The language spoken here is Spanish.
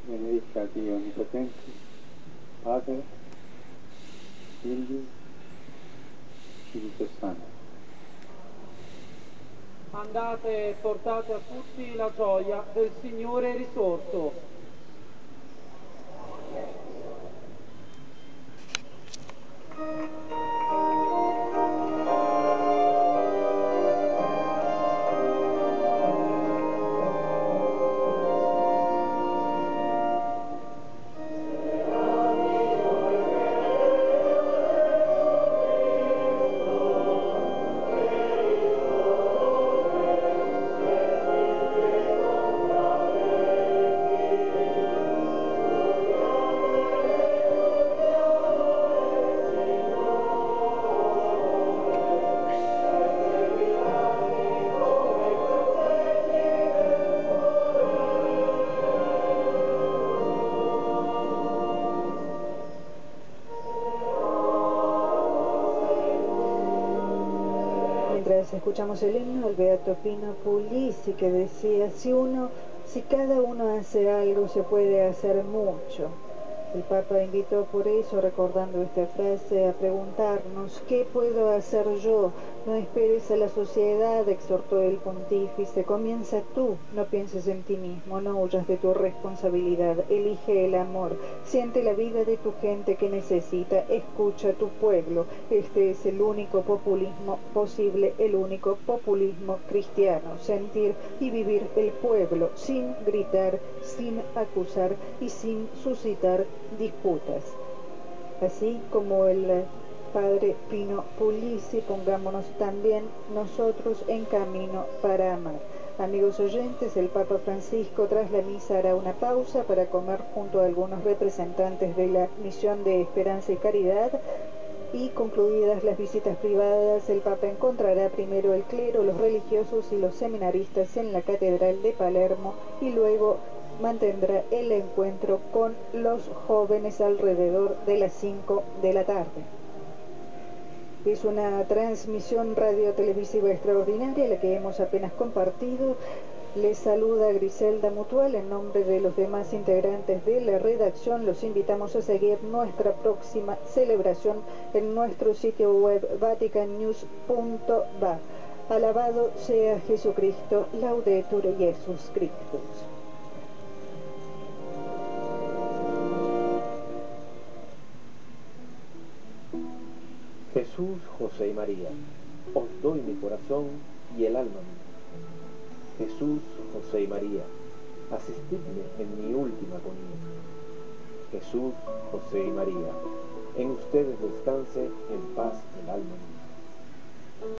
benedicat Dio Onnipotentis, Pater, Filius, Spiritus Sanctus. Andate e portate a tutti la gioia del Signore risorto. Mientras escuchamos el himno, el beato Pino Puglisi, que decía: si cada uno hace algo, se puede hacer mucho. El Papa invitó por eso, recordando esta frase, a preguntarnos: ¿qué puedo hacer yo? No esperes a la sociedad, exhortó el pontífice. Comienza tú, no pienses en ti mismo, no huyas de tu responsabilidad, elige el amor, siente la vida de tu gente que necesita, escucha a tu pueblo. Este es el único populismo posible, el único populismo cristiano: sentir y vivir el pueblo, sin gritar, sin acusar y sin suscitar disputas. Así como el Padre Pino Puglisi, pongámonos también nosotros en camino para amar. Amigos oyentes, el Papa Francisco tras la misa hará una pausa para comer junto a algunos representantes de la Misión de Esperanza y Caridad, y concluidas las visitas privadas, el Papa encontrará primero el clero, los religiosos y los seminaristas en la Catedral de Palermo, y luego mantendrá el encuentro con los jóvenes alrededor de las 5 de la tarde. Es una transmisión radio-televisiva extraordinaria la que hemos apenas compartido. Les saluda Griselda Mutual. En nombre de los demás integrantes de la redacción, los invitamos a seguir nuestra próxima celebración en nuestro sitio web vaticannews.va. Alabado sea Jesucristo, Laudetur Jesus Christus. Jesús, José y María, os doy mi corazón y el alma mía. Jesús, José y María, asistidme en mi última agonía. Jesús, José y María, en ustedes descanse en paz el alma mía.